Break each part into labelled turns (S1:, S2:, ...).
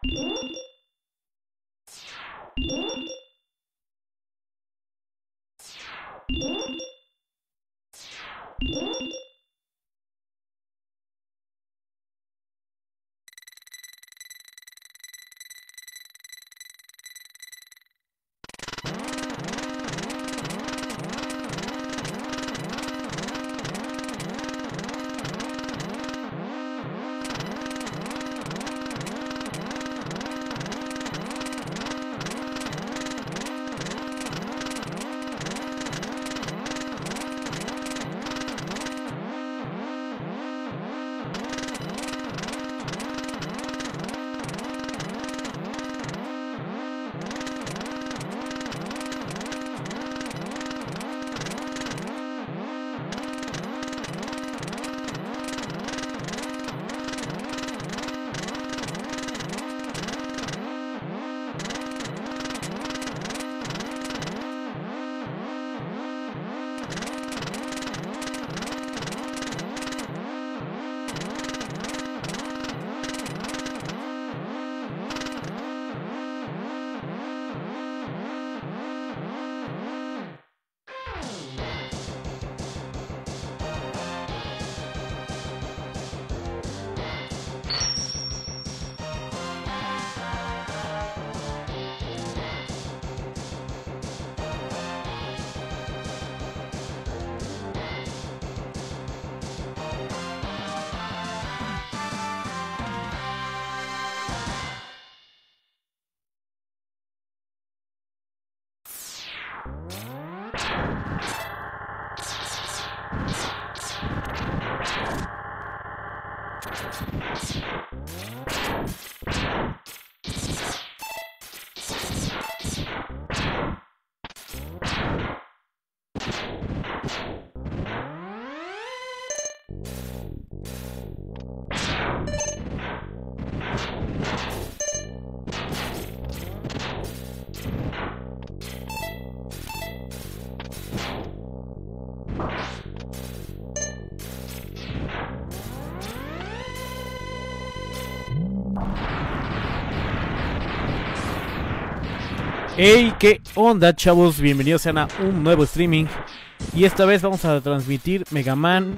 S1: Hey, ¿qué onda, chavos? Bienvenidos sean a un nuevo streaming. Y esta vez vamos a transmitir Mega Man.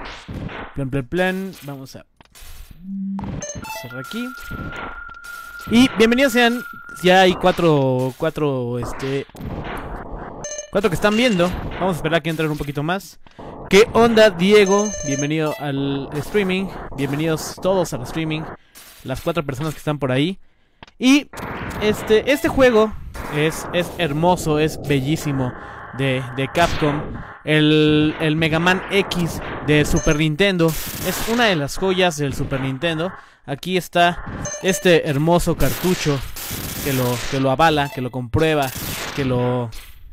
S1: Vamos a cerrar aquí. Y bienvenidos sean. Ya hay cuatro que están viendo. Vamos a esperar a que entren un poquito más. ¿Qué onda, Diego? Bienvenido al streaming. Bienvenidos todos al streaming. Las 4 personas que están por ahí. Y este juego es hermoso, es bellísimo, de Capcom. El Mega Man X de Super Nintendo es una de las joyas del Super Nintendo. Aquí está este hermoso cartucho que lo avala, que lo comprueba, que lo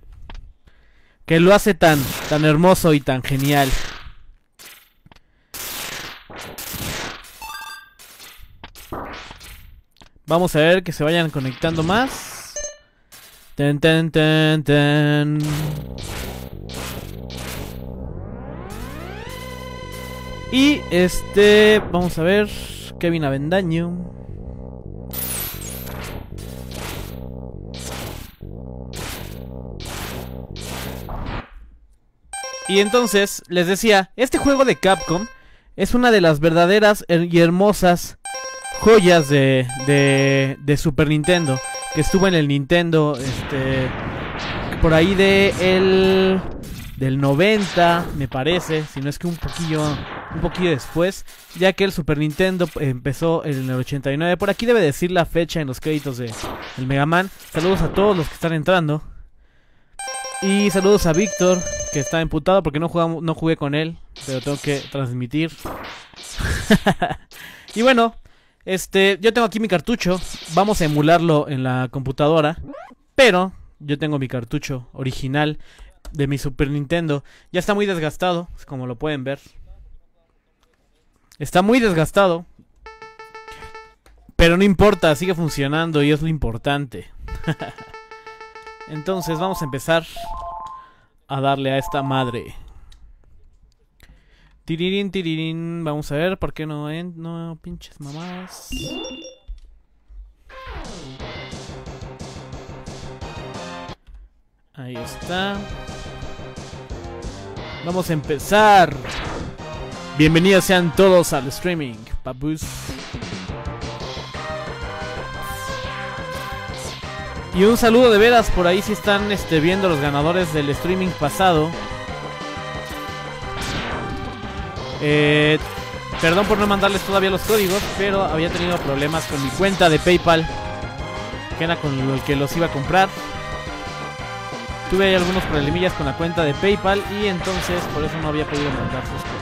S1: hace tan hermoso y tan genial. Vamos a ver que se vayan conectando más. Ten. Y vamos a ver. Kevin Avendaño. Y entonces, les decía, este juego de Capcom es una de las verdaderas y hermosas joyas de Super Nintendo, que estuvo en el Nintendo por ahí del 90, me parece, si no es que un poquillo después, ya que el Super Nintendo empezó en el 89. Por aquí debe decir la fecha en los créditos del Mega Man. Saludos a todos los que están entrando. Y saludos a Víctor, que está emputado porque no jugué con él, pero tengo que transmitir. Y bueno, yo tengo aquí mi cartucho. Vamos a emularlo en la computadora, pero yo tengo mi cartucho original de mi Super Nintendo. Ya está muy desgastado, como lo pueden ver. Está muy desgastado, pero no importa, sigue funcionando y es lo importante. Entonces vamos a empezar a darle a esta madre. Tirirín. Vamos a ver por qué no pinches mamadas. Ahí está. Vamos a empezar. Bienvenidos sean todos al streaming, papus. Y un saludo de veras por ahí si están viendo los ganadores del streaming pasado. Perdón por no mandarles todavía los códigos, pero había tenido problemas con mi cuenta de PayPal, que era con el que los iba a comprar. Tuve ahí algunos problemillas con la cuenta de PayPal y entonces por eso no había podido mandar sus códigos.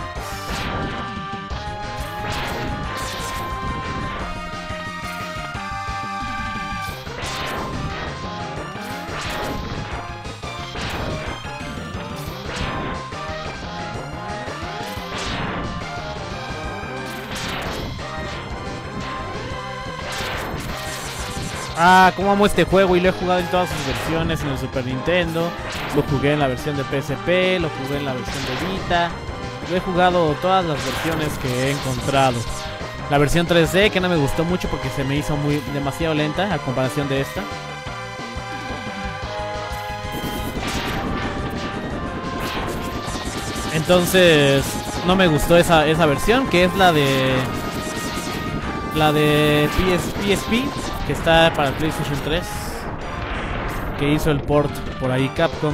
S1: Ah, cómo amo este juego y lo he jugado en todas sus versiones, en el Super Nintendo, lo jugué en la versión de PSP, lo jugué en la versión de Vita, lo he jugado todas las versiones que he encontrado. La versión 3D que no me gustó mucho porque se me hizo demasiado lenta a comparación de esta. Entonces no me gustó esa versión, que es la de PSP, que está para PlayStation 3, que hizo el port por ahí Capcom.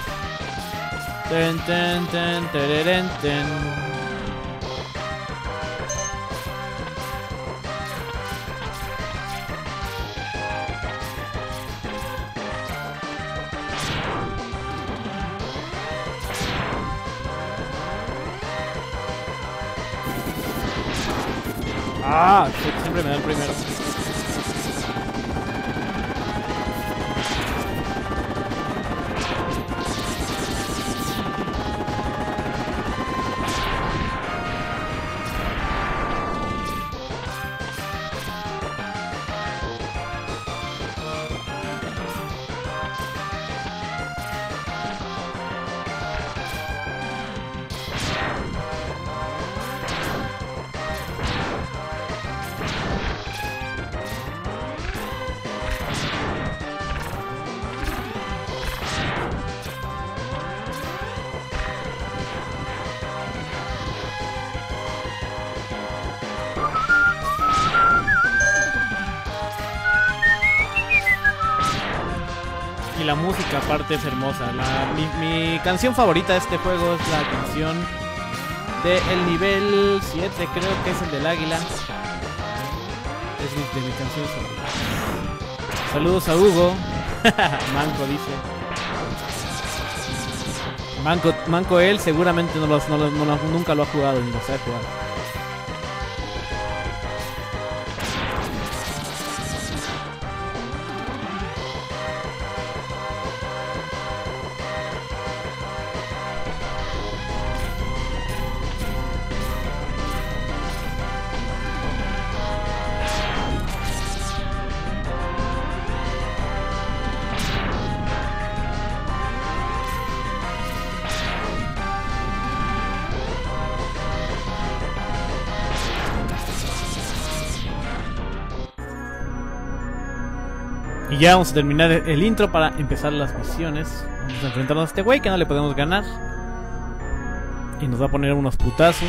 S1: Ah, siempre me da el primero. Y la música aparte es hermosa. Mi canción favorita de este juego es la canción del nivel 7, creo que es el del águila. Es de mi canción favorita. Saludos a Hugo. Manco dice. Manco él seguramente nunca lo ha jugado ni lo sabe jugar. Y ya vamos a terminar el intro para empezar las misiones. Vamos a enfrentarnos a este güey que no le podemos ganar. Y nos va a poner unos putazos.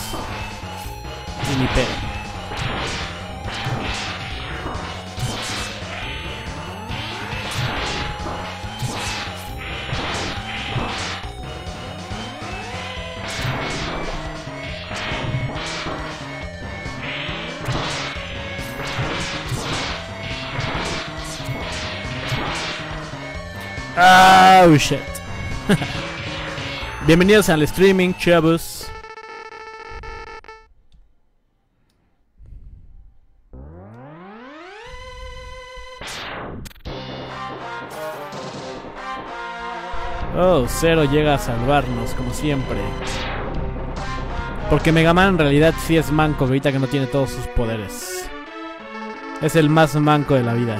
S1: Y ni pedo. Oh shit. Bienvenidos al streaming, chavos. Oh, Zero llega a salvarnos, como siempre. Porque Mega Man en realidad sí es manco, ahorita que no tiene todos sus poderes. Es el más manco de la vida.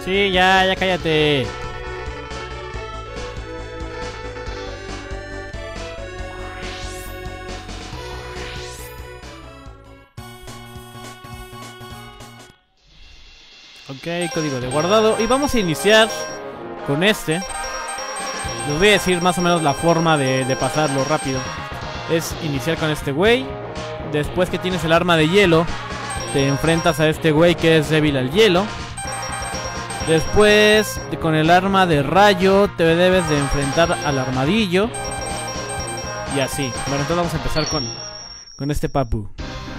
S1: Sí, ya cállate. Ok, código de guardado. Y vamos a iniciar con este. Les voy a decir más o menos la forma de pasarlo rápido. Es iniciar con este güey. Después que tienes el arma de hielo, te enfrentas a este güey que es débil al hielo. Después, con el arma de rayo, te debes de enfrentar al armadillo. Y así. Bueno, entonces vamos a empezar con este papu.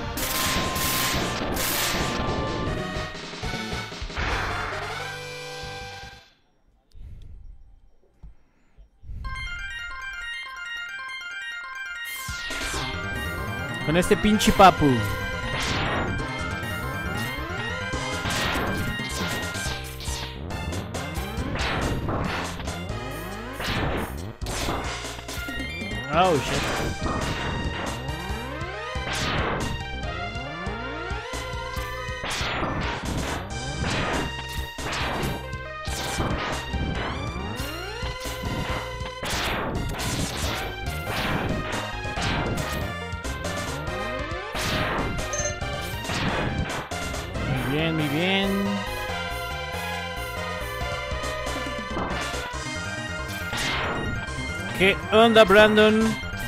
S1: Con este pinche papu. Oh, shit. Muy bien, muy bien. ¿Qué onda, Brandon?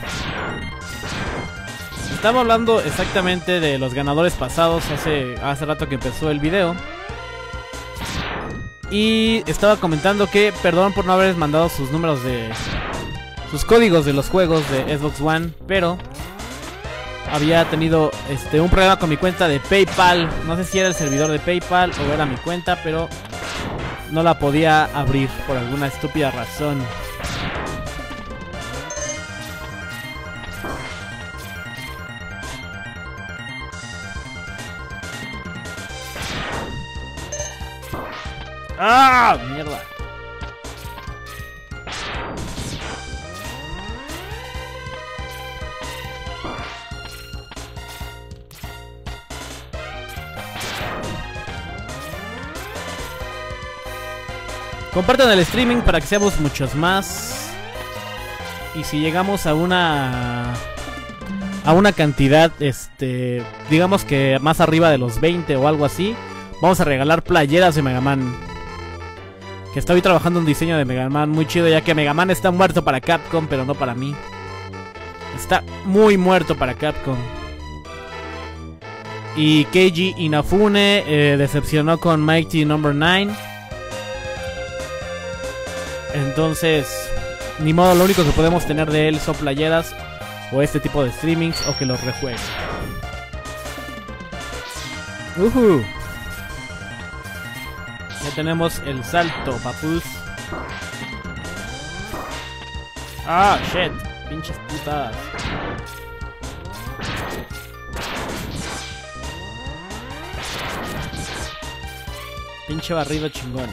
S1: Estaba hablando exactamente de los ganadores pasados hace rato que empezó el video. Y estaba comentando que, perdón por no haberles mandado sus números de... sus códigos de los juegos de Xbox One, pero había tenido un problema con mi cuenta de PayPal. No sé si era el servidor de PayPal o era mi cuenta, pero no la podía abrir por alguna estúpida razón. ¡Ah! ¡Mierda! Compartan el streaming para que seamos muchos más. Y si llegamos a una cantidad, digamos que más arriba de los 20 o algo así, vamos a regalar playeras de Mega Man. Que estoy trabajando un diseño de Mega Man muy chido, ya que Mega Man está muerto para Capcom, pero no para mí. Está muy muerto para Capcom. Y Keiji Inafune decepcionó con Mighty Number 9. Entonces, ni modo, lo único que podemos tener de él son playeras o este tipo de streamings o que los rejueguen. Ya tenemos el salto, papus. Ah, shit. Pinches putas. Pinche barrido chingón.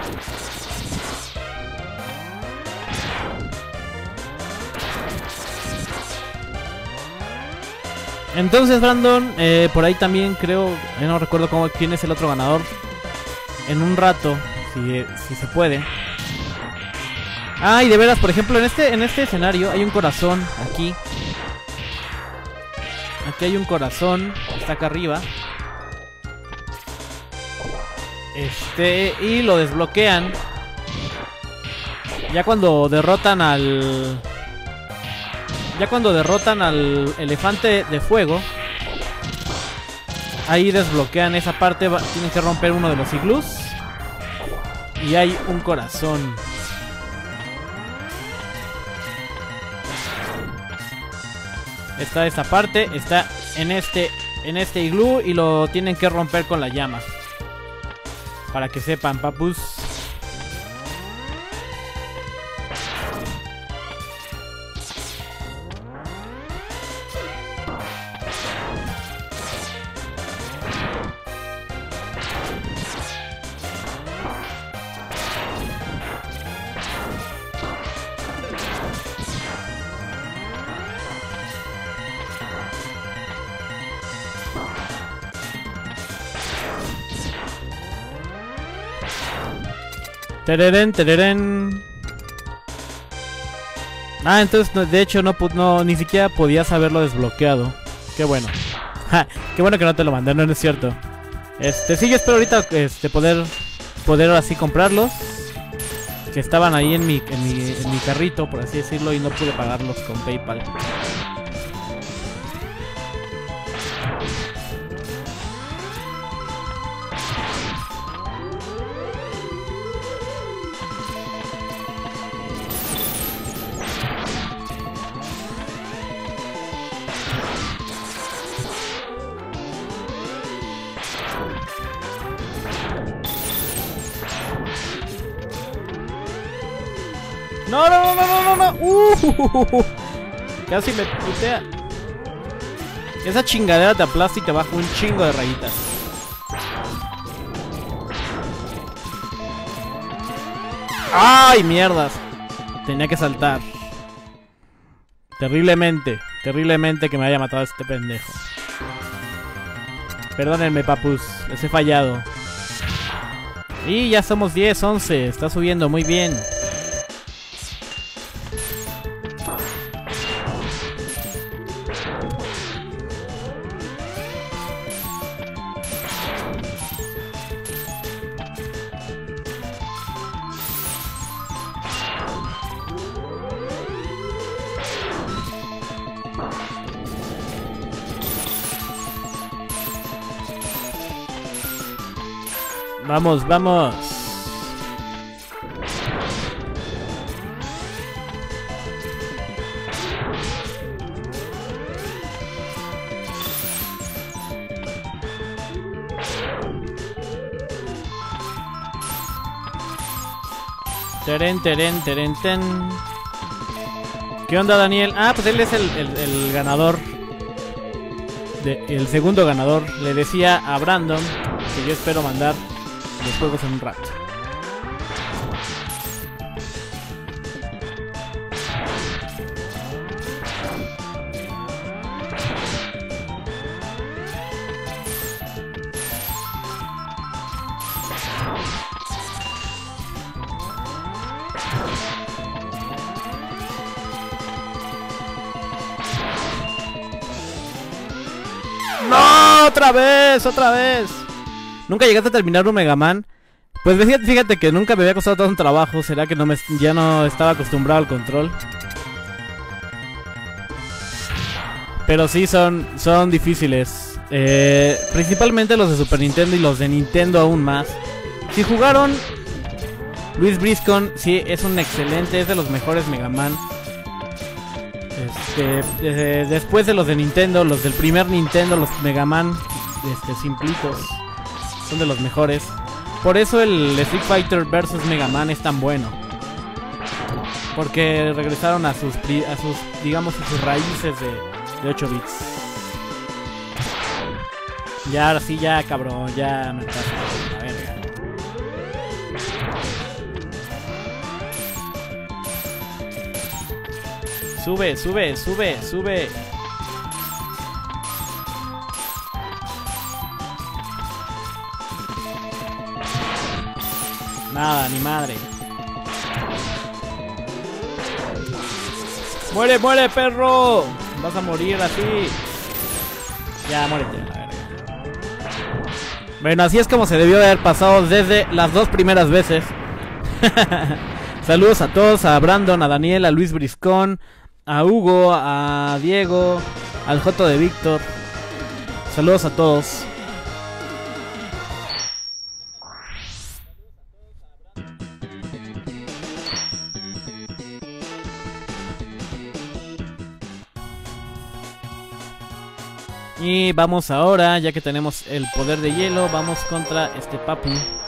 S1: Entonces, Brandon, por ahí también creo, no recuerdo quién es el otro ganador. En un rato, si se puede. Ah, y de veras, por ejemplo, en este escenario hay un corazón aquí. Aquí hay un corazón, está acá arriba. Y lo desbloquean ya cuando derrotan al elefante de fuego. Ahí desbloquean esa parte. Tienen que romper uno de los iglús y hay un corazón. Está esta parte, está en este iglú y lo tienen que romper con la llama. Para que sepan, papus. Tereren, tereren. Ah, entonces de hecho no ni siquiera podías haberlo desbloqueado. Qué bueno. Ja, qué bueno que no te lo mandé, no es cierto. Sí, yo espero ahorita poder así comprarlos. Que estaban ahí en mi carrito, por así decirlo, y no pude pagarlos con PayPal. No, no, no, no, no, no. Casi me putea. Esa chingadera te aplasta y te baja un chingo de rayitas. ¡Ay, mierdas! Tenía que saltar. Terriblemente, terriblemente que me haya matado este pendejo. Perdónenme, papus, les he fallado. Y ya somos 10, 11. Está subiendo muy bien. Vamos, vamos. Teren, teren, teren, ten. ¿Qué onda, Daniel? Ah, pues él es el ganador. El segundo ganador. Le decía a Brandon que yo espero mandar los juegos en un rato. ¡No! ¡Otra vez! ¡Otra vez! ¿Nunca llegaste a terminar un Mega Man? Pues fíjate que nunca me había costado tanto trabajo. ¿Será que ya no estaba acostumbrado al control? Pero sí, son difíciles. Principalmente los de Super Nintendo y los de Nintendo aún más. Si jugaron Luis Briscon, sí, es un excelente, es de los mejores Mega Man. Después de los de Nintendo, los del primer Nintendo, los Mega Man simplitos, son de los mejores. Por eso el Street Fighter vs Mega Man es tan bueno. Porque regresaron a sus digamos, a sus raíces de 8 bits. Ya, ahora sí, ya, cabrón, ya me pasa la verga. Sube, sube, sube, sube. Nada, ni madre. ¡Muere, muere, perro! Vas a morir así. Ya, muérete, la verga. Bueno, así es como se debió de haber pasado desde las dos primeras veces. Saludos a todos, a Brandon, a Daniel, a Luis Briscón, a Hugo, a Diego, al Joto de Víctor. Saludos a todos. Y vamos ahora, ya que tenemos el poder de hielo, vamos contra este papu.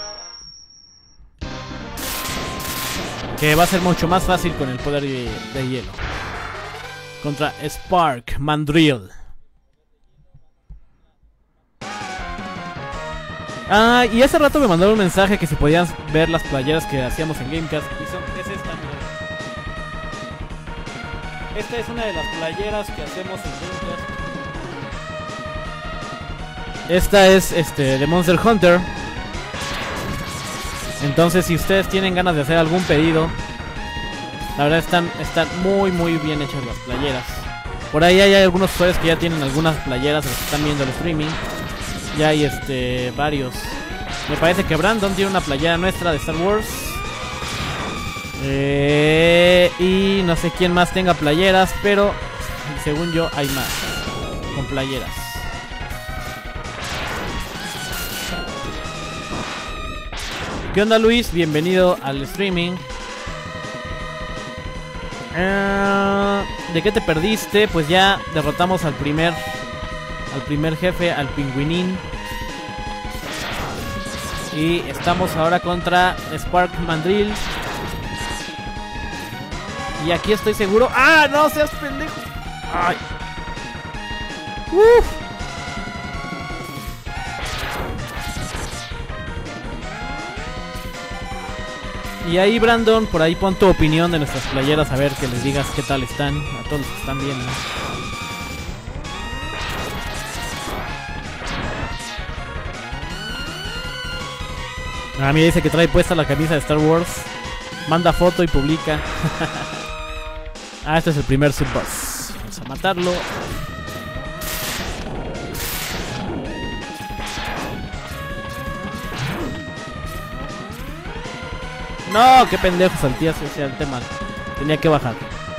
S1: Que va a ser mucho más fácil con el poder de hielo. Contra Spark Mandrill. Ah, y hace rato me mandaron un mensaje que si podían ver las playeras que hacíamos en Gamecast. Y es esta, mira. Esta es una de las playeras que hacemos en Gamecast. Esta es de Monster Hunter. Entonces, si ustedes tienen ganas de hacer algún pedido, la verdad están muy bien hechas las playeras. Por ahí hay algunos usuarios que ya tienen algunas playeras, los que están viendo el streaming. Ya hay varios. Me parece que Brandon tiene una playera nuestra de Star Wars. Y no sé quién más tenga playeras, pero según yo hay más con playeras. ¿Qué onda, Luis? Bienvenido al streaming. ¿De qué te perdiste? Pues ya derrotamos al primer jefe, al pingüinín. Y estamos ahora contra Spark Mandrill. Y aquí estoy seguro. ¡Ah, no seas pendejo! ¡Ay! ¡Uf! Y ahí, Brandon, por ahí pon tu opinión de nuestras playeras, a ver que les digas qué tal están a todos los que están viendo. A mí dice que trae puesta la camisa de Star Wars. Manda foto y publica. Ah, este es el primer subboss. Vamos a matarlo. No, qué pendejo, salté hacia el tema. Tenía que bajar.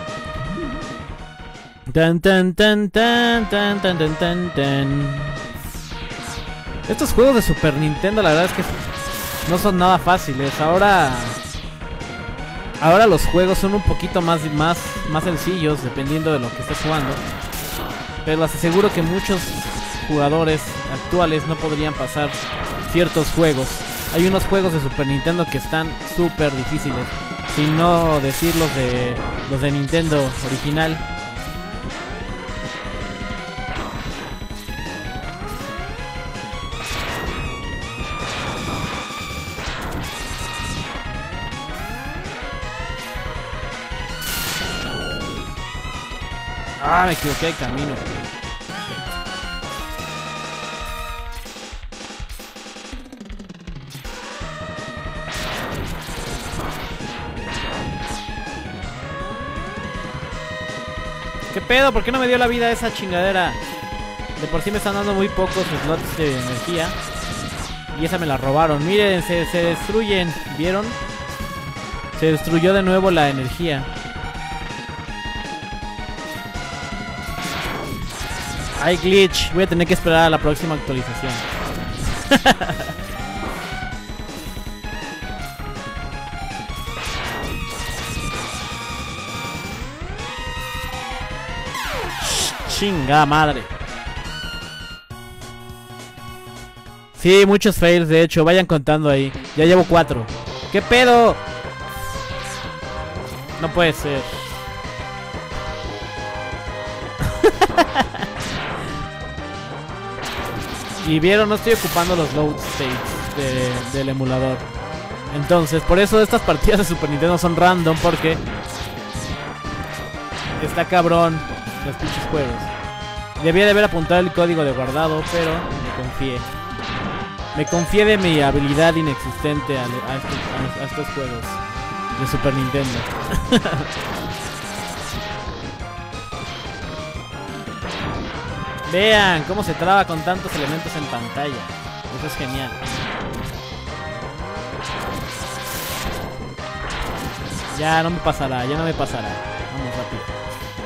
S1: Tan tan tan tan tan tan tan tan tan. Estos juegos de Super Nintendo, la verdad es que no son nada fáciles. Ahora los juegos son un poquito más sencillos, dependiendo de lo que estés jugando. Pero les aseguro que muchos jugadores actuales no podrían pasar ciertos juegos. Hay unos juegos de Super Nintendo que están súper difíciles, sin no decir los de Nintendo original. Ah, me equivoqué de camino. ¿Qué pedo? ¿Por qué no me dio la vida esa chingadera? De por sí me están dando muy pocos slots de energía. Y esa me la robaron. Miren, se destruyen. ¿Vieron? Se destruyó de nuevo la energía. Hay glitch. Voy a tener que esperar a la próxima actualización. Chinga madre. Sí, muchos fails, de hecho. Vayan contando ahí. Ya llevo 4. ¿Qué pedo? No puede ser. Y vieron, no estoy ocupando los load states del emulador. Entonces, por eso estas partidas de Super Nintendo son random, porque está cabrón los pinches juegos. Debía de haber apuntado el código de guardado, pero me confié. Me confié de mi habilidad inexistente a estos juegos de Super Nintendo. Vean cómo se traba con tantos elementos en pantalla. Eso es genial. Ya no me pasará, ya no me pasará. Vamos rápido.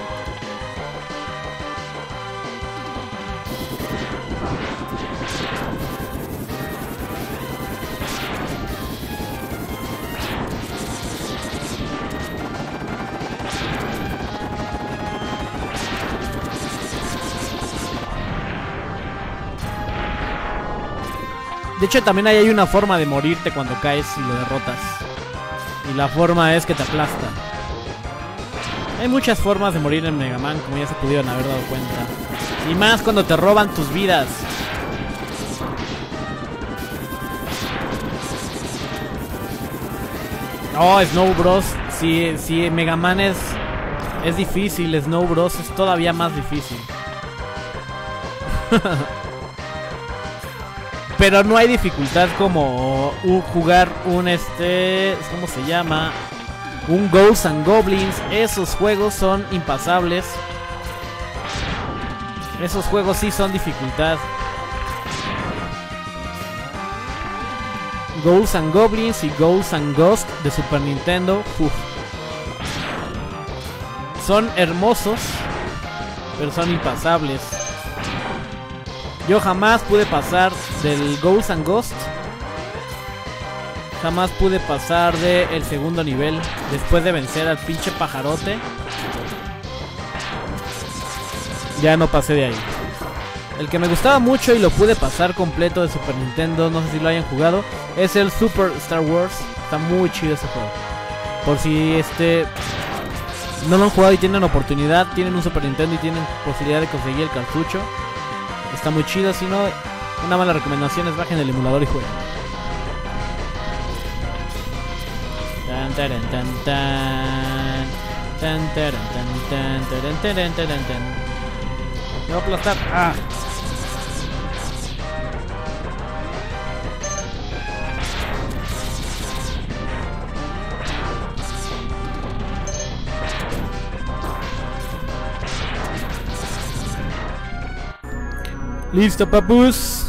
S1: De hecho, también ahí hay una forma de morirte cuando caes y lo derrotas. Y la forma es que te aplasta. Hay muchas formas de morir en Mega Man, como ya se pudieron haber dado cuenta. Y más cuando te roban tus vidas. Oh, Snow Bros. Si Mega Man es difícil, Snow Bros. Es todavía más difícil. Pero no hay dificultad como jugar un ¿cómo se llama? Un Ghosts and Goblins. Esos juegos son impasables. Esos juegos sí son dificultad. Ghosts and Goblins y Ghosts and Ghost de Super Nintendo. Uf. Son hermosos, pero son impasables. Yo jamás pude pasar del Ghosts and Ghost. Jamás pude pasar del segundo nivel. Después de vencer al pinche pajarote, ya no pasé de ahí. El que me gustaba mucho y lo pude pasar completo de Super Nintendo, no sé si lo hayan jugado, es el Super Star Wars. Está muy chido ese juego. Por si no lo han jugado y tienen oportunidad, tienen un Super Nintendo y tienen posibilidad de conseguir el cartucho, está muy chido. Si no, una mala recomendación es bajen el emulador y jueguen. Tan taran tan tan tan taran tan tan taran taran tan. Me voy a aplastar. ¡Ah! Listo, papus.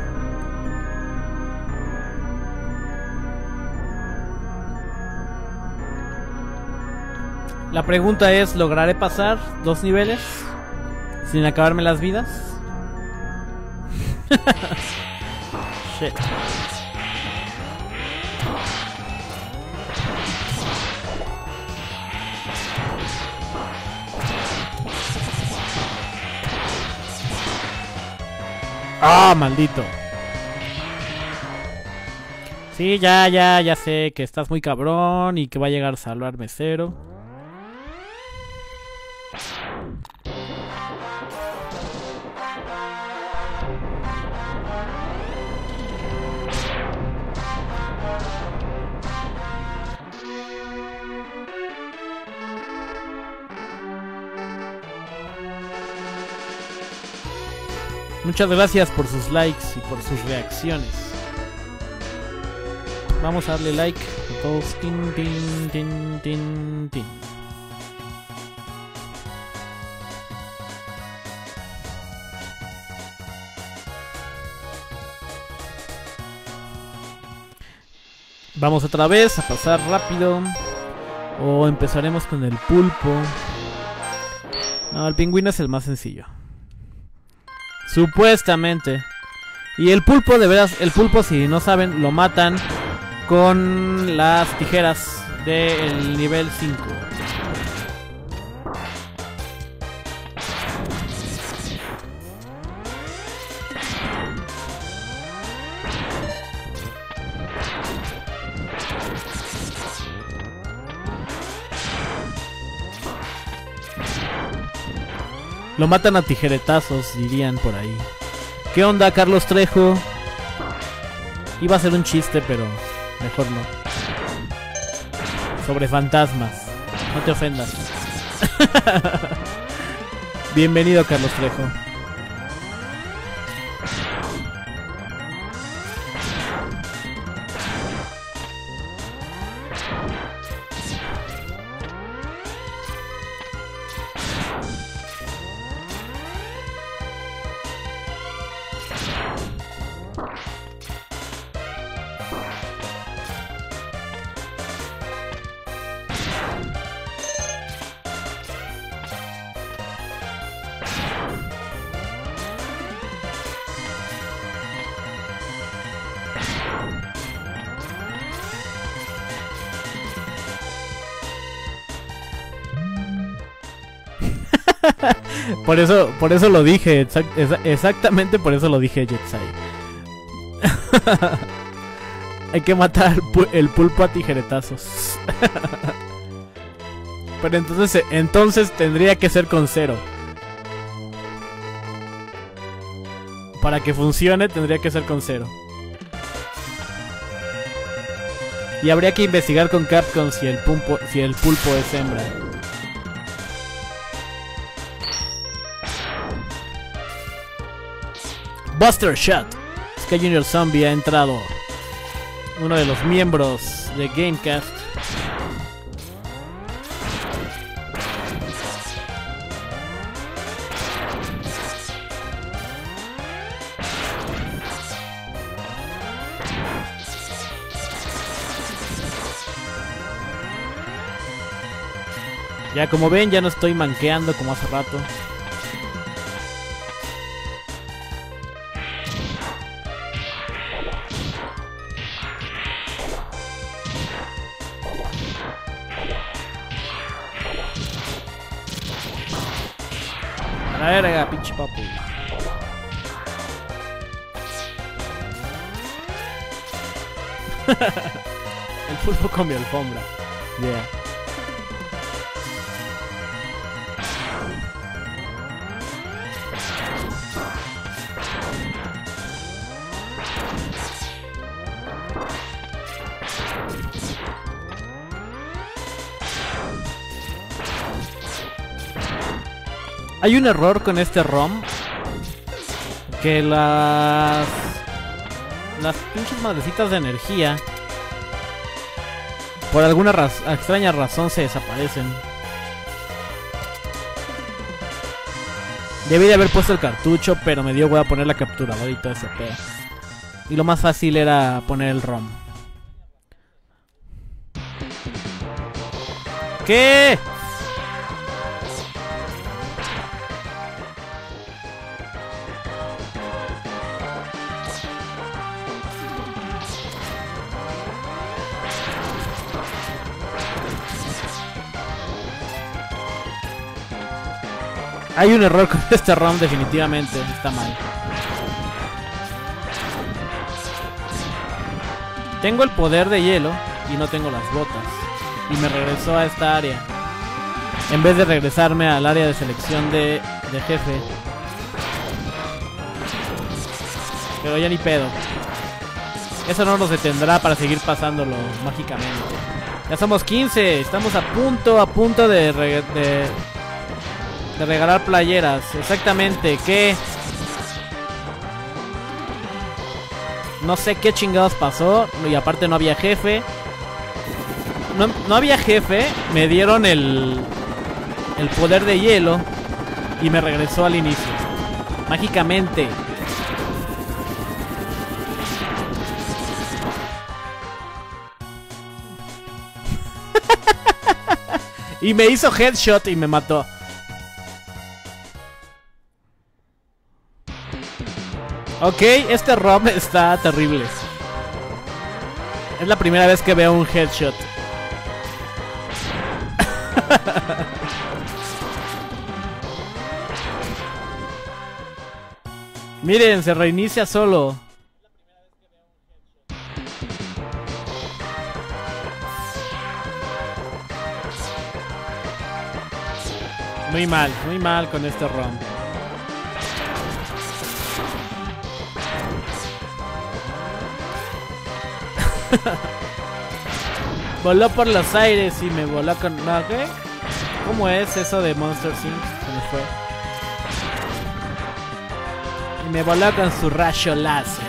S1: La pregunta es, ¿lograré pasar 2 niveles sin acabarme las vidas? Shit. ¡Ah, maldito! Sí, ya sé que estás muy cabrón y que va a llegar a salvarme cero. Muchas gracias por sus likes y por sus reacciones. Vamos a darle like a todos. Tin, tin, tin, tin, tin. Vamos otra vez a pasar rápido. O empezaremos con el pulpo. No, el pingüino es el más sencillo. Supuestamente. Y el pulpo, de veras, el pulpo, si no saben, lo matan con las tijeras del nivel 5. Lo matan a tijeretazos, dirían por ahí. ¿Qué onda, Carlos Trejo? Iba a ser un chiste, pero mejor no. Sobre fantasmas. No te ofendas. Bienvenido, Carlos Trejo. Por eso lo dije, exactamente por eso lo dije, Jetsai. Hay que matar el pulpo a tijeretazos. Pero entonces tendría que ser con 0. Para que funcione tendría que ser con 0. Y habría que investigar con Capcom si el pulpo es hembra. Buster Shot. Sky Junior Zombie ha entrado. Uno de los miembros de Gamecast. Ya como ven, ya no estoy manqueando como hace rato. A la verga, pinche papu. El pulpo con mi alfombra. Yeah. Hay un error con este ROM. Que las pinches madrecitas de energía por alguna extraña razón se desaparecen. Debí de haber puesto el cartucho, pero me dio hueva poner la capturadora y todo ese pedo. Y lo más fácil era poner el ROM. ¿Qué? Hay un error con este ROM, definitivamente. Está mal. Tengo el poder de hielo y no tengo las botas. Y me regresó a esta área. En vez de regresarme al área de selección de jefe. Pero ya ni pedo. Eso no nos detendrá para seguir pasándolo mágicamente. Ya somos 15. Estamos a punto de regalar playeras. Exactamente. ¿Qué? No sé qué chingados pasó. Y aparte no había jefe. No había jefe. Me dieron el poder de hielo. Y me regresó al inicio. Mágicamente. Y me hizo headshot y me mató. Ok, este ROM está terrible. Es la primera vez que veo un headshot. Miren, se reinicia solo. Muy mal con este ROM. Voló por los aires y me voló con... ¿No? ¿Qué? ¿Cómo es eso de Monster Inc? Se me fue. Y me voló con su rayo láser.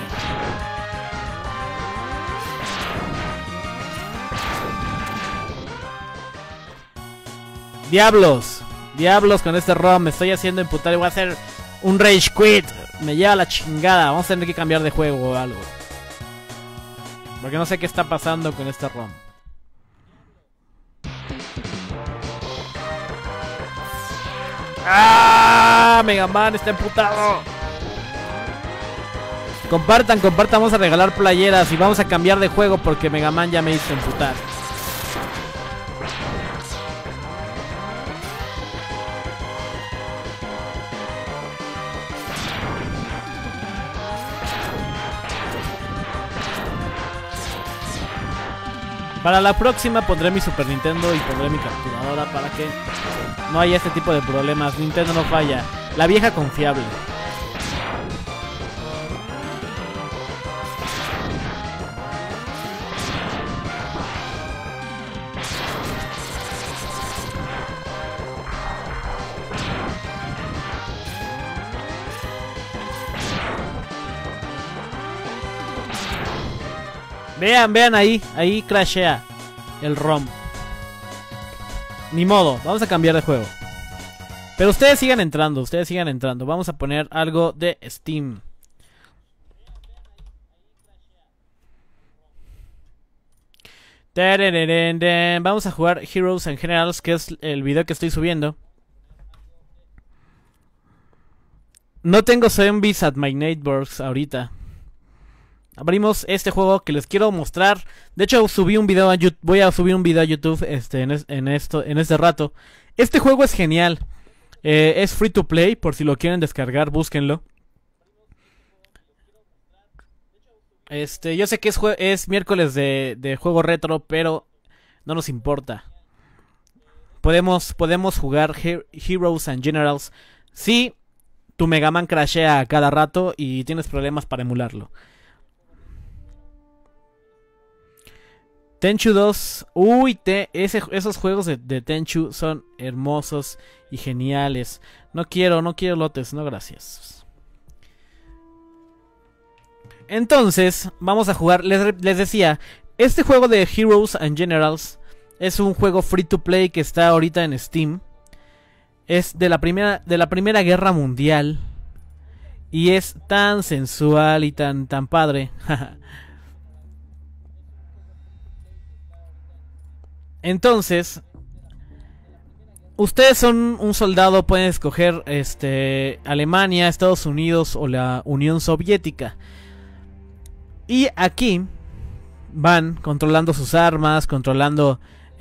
S1: Diablos. Diablos con este ROM. Me estoy haciendo imputar y voy a hacer un rage quit. Me lleva la chingada. Vamos a tener que cambiar de juego o algo. Porque no sé qué está pasando con este ROM. ¡Ah! Mega Man está emputado. Compartan, vamos a regalar playeras y vamos a cambiar de juego porque Mega Man ya me hizo emputar. Para la próxima pondré mi Super Nintendo y pondré mi capturadora para que no haya este tipo de problemas. Nintendo no falla. La vieja confiable. Vean ahí. Ahí crashea el ROM. Ni modo, vamos a cambiar de juego. Pero ustedes sigan entrando, Vamos a poner algo de Steam. Vamos a jugar Heroes and Generals, que es el video que estoy subiendo. No tengo Zombies at My Neighbors ahorita. Abrimos este juego que les quiero mostrar. De hecho, subí un video a YouTube. Voy a subir un video a YouTube en este rato. Este juego es genial. Es free to play. Por si lo quieren descargar, búsquenlo. Yo sé que es miércoles de juego retro, pero no nos importa. Podemos jugar Heroes and Generals si tu Mega Man crashea a cada rato y tienes problemas para emularlo. Tenchu 2. Uy, esos juegos de Tenchu son hermosos y geniales. No quiero lotes, no gracias. Entonces, vamos a jugar. Les decía, este juego de Heroes and Generals es un juego free to play que está ahorita en Steam. Es de la Primera Guerra Mundial. Y es tan sensual y tan padre. Entonces, ustedes son un soldado, pueden escoger Alemania, Estados Unidos o la Unión Soviética. Y aquí van controlando sus armas, controlando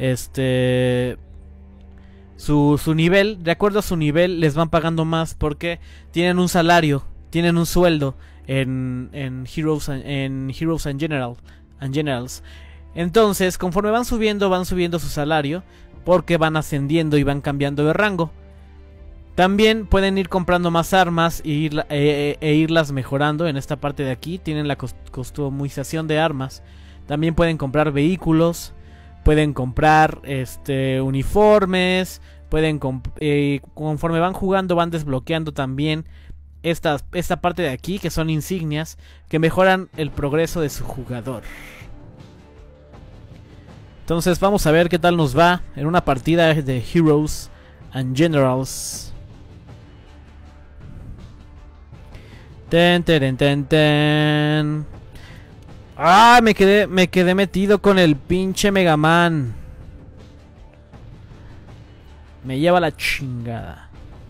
S1: su nivel. De acuerdo a su nivel les van pagando más porque tienen un salario, tienen un sueldo en Heroes and Generals. Entonces, conforme van subiendo su salario porque van ascendiendo y van cambiando de rango. También pueden ir comprando más armas e irlas mejorando. En esta parte de aquí tienen la customización de armas. También pueden comprar vehículos, pueden comprar uniformes, conforme van jugando van desbloqueando también esta parte de aquí, que son insignias que mejoran el progreso de su jugador. Entonces vamos a ver qué tal nos va en una partida de Heroes and Generals. Ten. Ah, me quedé metido con el pinche Mega Man. Me lleva la chingada.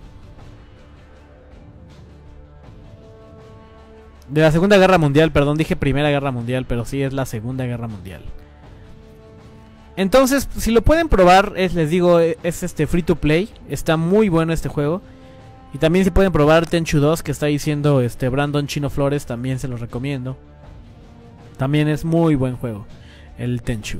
S1: De la Segunda Guerra Mundial, perdón, dije Primera Guerra Mundial, pero sí es la Segunda Guerra Mundial. Entonces, si lo pueden probar, les digo, es free to play. Está muy bueno este juego. Y también si pueden probar Tenchu 2, que está diciendo Brandon Chino Flores, también se los recomiendo. También es muy buen juego, el Tenchu.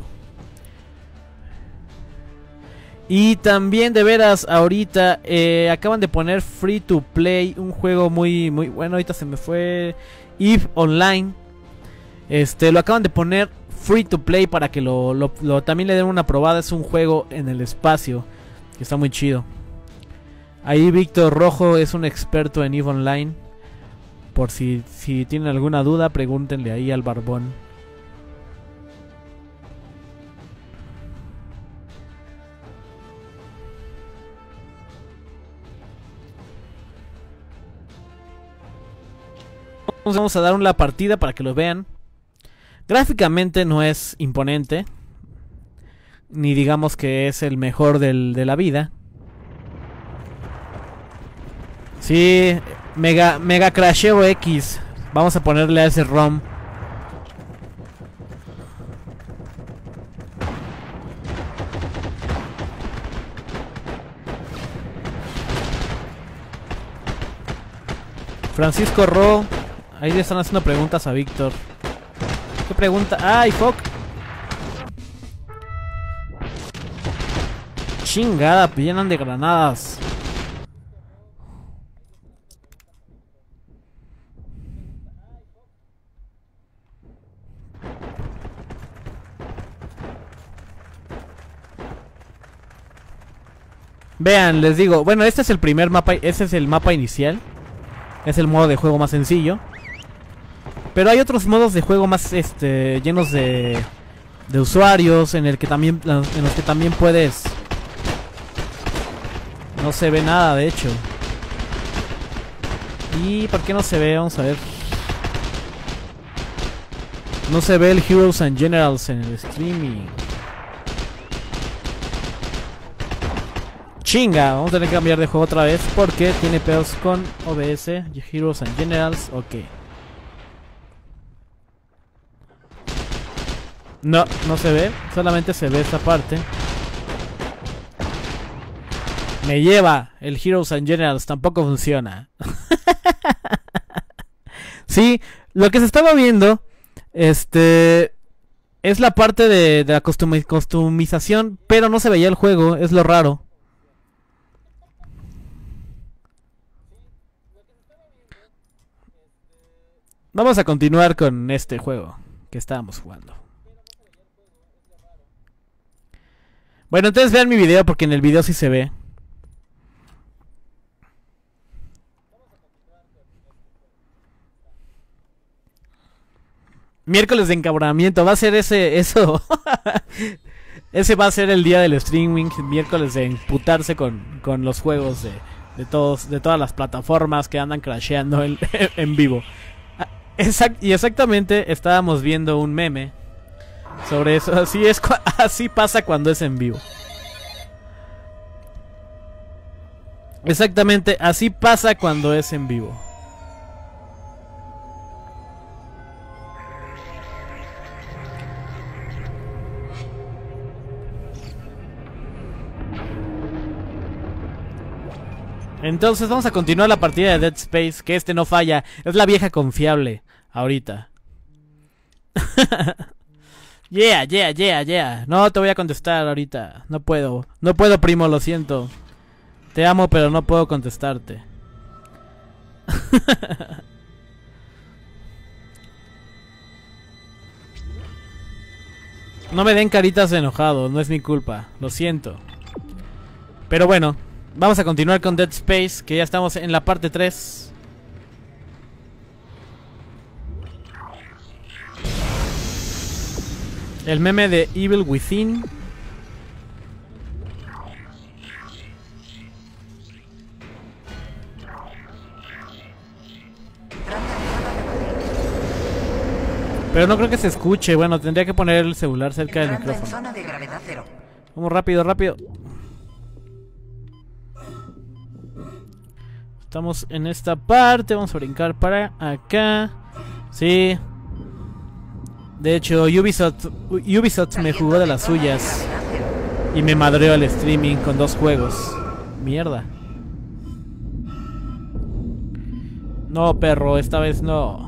S1: Y también de veras, ahorita acaban de poner free to play un juego muy bueno. Ahorita se me fue, EVE Online. Lo acaban de poner free to play para que también le den una probada. Es un juego en el espacio que está muy chido. Ahí Víctor Rojo es un experto en EVE Online. Por si tienen alguna duda, pregúntenle ahí al Barbón. Vamos a dar una partida para que lo vean. Gráficamente no es imponente, ni digamos que es el mejor de la vida. Sí, Mega Crasheo X. Vamos a ponerle a ese ROM. Francisco Ro. Ahí le están haciendo preguntas a Víctor. ¿Qué pregunta? ¡Ay, fuck! Chingada, llenan de granadas. Vean, les digo, bueno, este es el primer mapa, este es el mapa inicial. Es el modo de juego más sencillo. Pero hay otros modos de juego más llenos de usuarios en los que también puedes. No se ve nada, de hecho. ¿Y por qué no se ve? Vamos a ver. No se ve el Heroes and Generals en el streaming. Chinga, vamos a tener que cambiar de juego otra vez porque tiene pedos con OBS. Heroes and Generals, ok. No, no se ve, solamente se ve esta parte. Me lleva el Heroes and Generals, tampoco funciona. Sí, lo que se estaba viendo es la parte de la customización, pero no se veía el juego, es lo raro. Vamos a continuar con este juego que estábamos jugando. Bueno, entonces vean mi video porque en el video sí se ve. Miércoles de encabronamiento, va a ser eso. Ese va a ser el día del streaming, miércoles de emputarse con los juegos de todas las plataformas que andan crasheando en vivo. Y exactamente estábamos viendo un meme sobre eso. Así pasa cuando es en vivo. Exactamente, así pasa cuando es en vivo. Entonces vamos a continuar la partida de Dead Space, que no falla, es la vieja confiable ahorita. Yeah. No te voy a contestar ahorita, no puedo, primo, lo siento. Te amo, pero no puedo contestarte. No me den caritas de enojado, no es mi culpa, lo siento. Pero bueno, vamos a continuar con Dead Space, que ya estamos en la parte 3. El meme de Evil Within. Pero no creo que se escuche. Bueno, tendría que poner el celular cerca del micrófono. Vamos rápido. Estamos en esta parte. Vamos a brincar para acá. Sí. De hecho, Ubisoft me jugó de las suyas. Y me madreó el streaming con 2 juegos. Mierda. No, perro, esta vez no.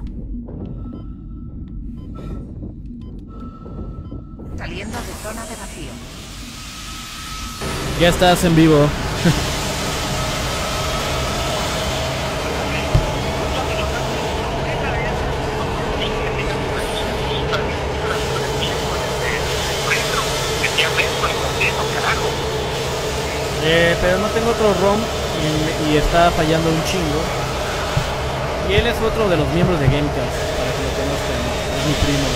S2: Saliendo de zona de vacío.
S1: Ya estás en vivo. Pero no tengo otro ROM y está fallando un chingo. Y él es otro de los miembros de Gamecast, para que lo conozcan. Es mi primo.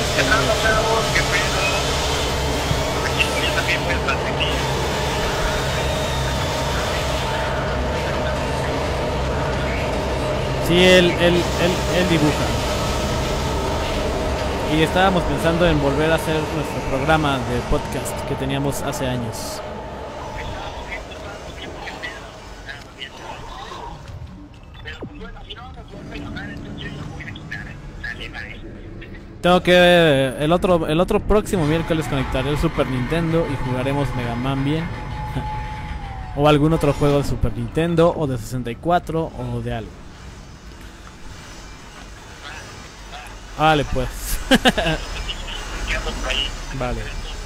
S1: Sí, él dibuja. Y estábamos pensando en volver a hacer nuestro programa de podcast que teníamos hace años. Tengo que el otro próximo miércoles conectaré el Super Nintendo y jugaremos Mega Man bien. O algún otro juego de Super Nintendo o de 64 o de algo. Vale, pues. Vale.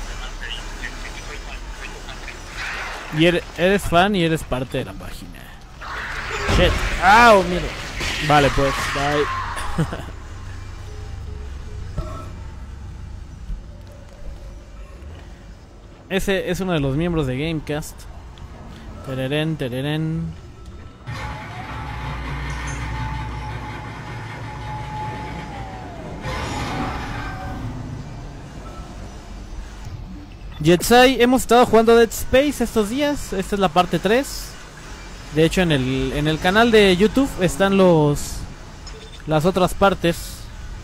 S1: Y eres fan y eres parte de la página. Shit. ¡Au! Mira. Vale, pues. Bye. Ese es uno de los miembros de Gamecast. Tereren. Jetsai, hemos estado jugando Dead Space estos días. Esta es la parte 3. De hecho, en el canal de YouTube están las otras partes.